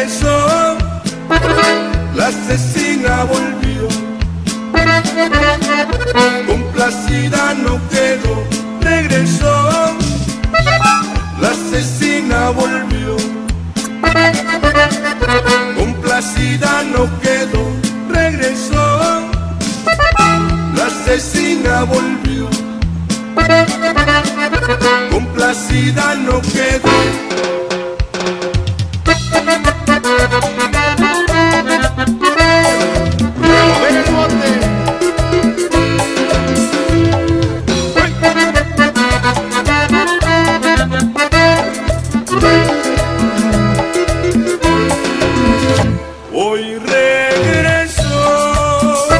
regresó, la asesina volvió, complacida no quedó. Regresó, la asesina volvió, complacida no quedó. Regresó, la asesina volvió, complacida no quedó. ¡Remover el bote! Hoy regresó,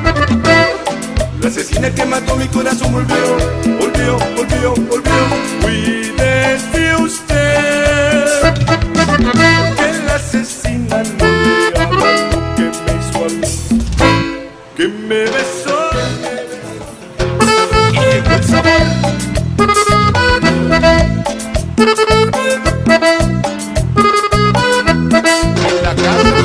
la asesina que mató mi corazón volvió, volvió, volvió, volvió. Cuídese usted, que la asesina no le haga lo que me hizo a mí, que me besó y llegó el sabor. En la casa